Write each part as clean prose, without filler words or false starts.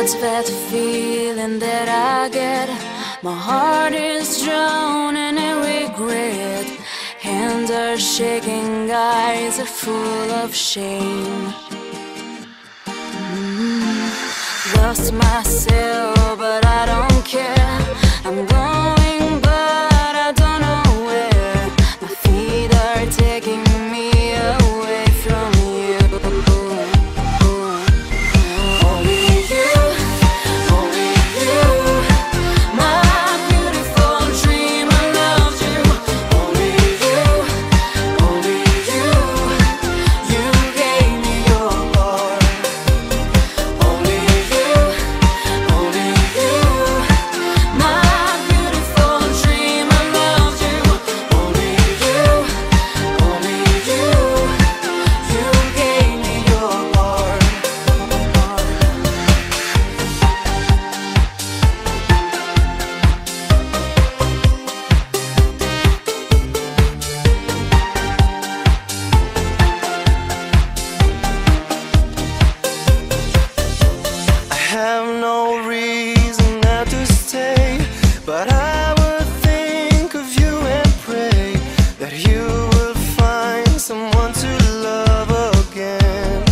What's that feeling that I get? My heart is drowning in regret. Hands are shaking, eyes are full of shame. Lost myself, but I don't care. I'm going, but I don't know where. My feet are taking me away from you. Only you, only you. My beautiful dream, I loved you. Only you, only you. You gave me your heart. Only you, only you. My beautiful dream, I loved you. Only you, only you. You gave me your heart. I have no reason now to stay, but I will think of you and pray that you will find someone to love again.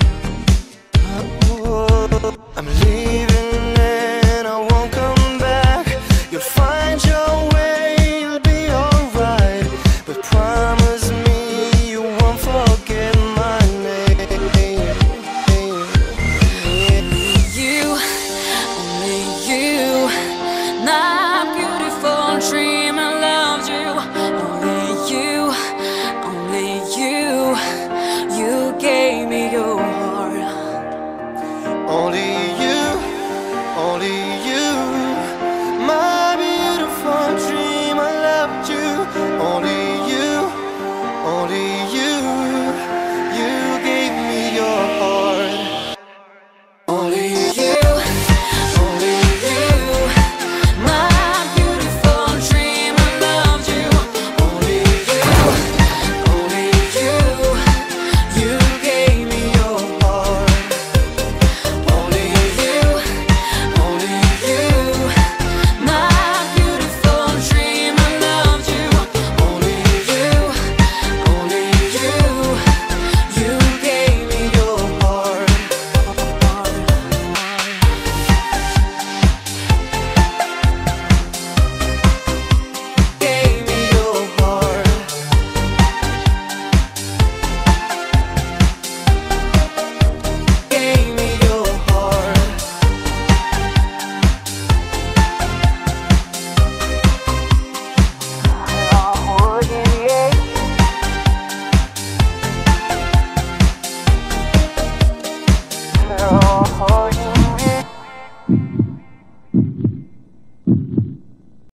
Oh, I'm leaving and I won't come back. You'll find your way, you'll be alright, but promise me you won't forget my name. You, only you. My beautiful dream, I loved you. Only you, only you.